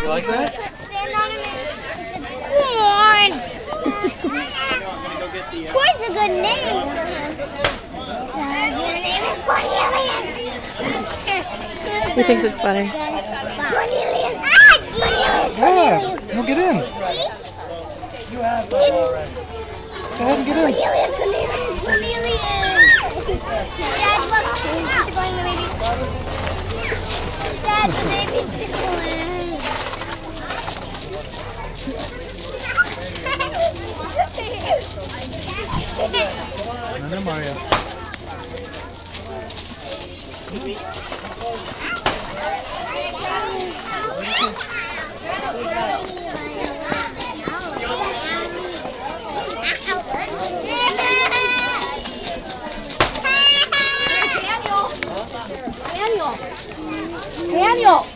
like that? Corn! Corn's a good name. Your name is Cornelius. He thinks it's funny. Cornelius. Yeah, no, get in. You have Go ahead and get in. Cornelius. Dad, look. He's going the baby. Dad, the baby's tickling. No, Mario. Daniel!